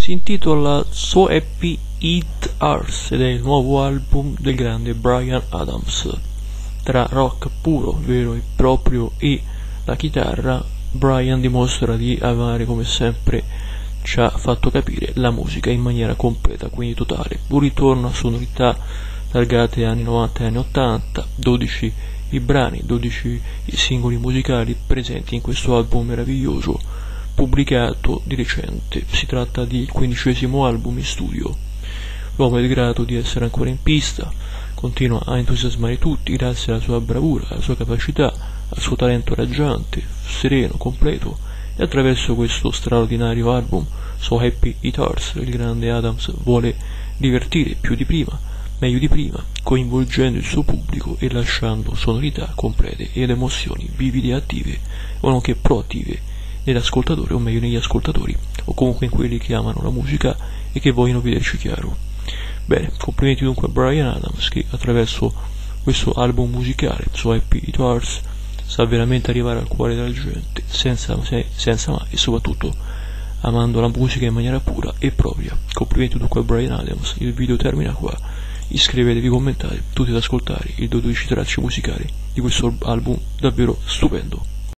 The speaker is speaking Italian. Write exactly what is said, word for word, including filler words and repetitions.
si intitola So Happy It Hurts ed è il nuovo album del grande Bryan Adams. Tra rock puro, vero e proprio, e la chitarra, Bryan dimostra di amare, come sempre ci ha fatto capire, la musica in maniera completa, quindi totale. Un ritorno a sonorità targate anni novanta e anni ottanta, dodici i brani, dodici i singoli musicali presenti in questo album meraviglioso, pubblicato di recente. Si tratta del quindicesimo album in studio. L'uomo è grato di essere ancora in pista, continua a entusiasmare tutti grazie alla sua bravura, alla sua capacità, al suo talento raggiante, sereno, completo, e attraverso questo straordinario album So Happy It Hurts il grande Adams vuole divertire più di prima, meglio di prima, coinvolgendo il suo pubblico e lasciando sonorità complete ed emozioni vivide e attive, o nonché proattive, nell'ascoltatore, o meglio negli ascoltatori, o comunque in quelli che amano la musica e che vogliono vederci chiaro. Bene, complimenti dunque a Bryan Adams, che attraverso questo album musicale, So Happy It Hurts, sa veramente arrivare al cuore della gente, senza, senza mai, e soprattutto amando la musica in maniera pura e propria. Complimenti dunque a Bryan Adams. Il video termina qua. Iscrivetevi, commentate, tutti ad ascoltare i dodici tracce musicali di questo album davvero stupendo.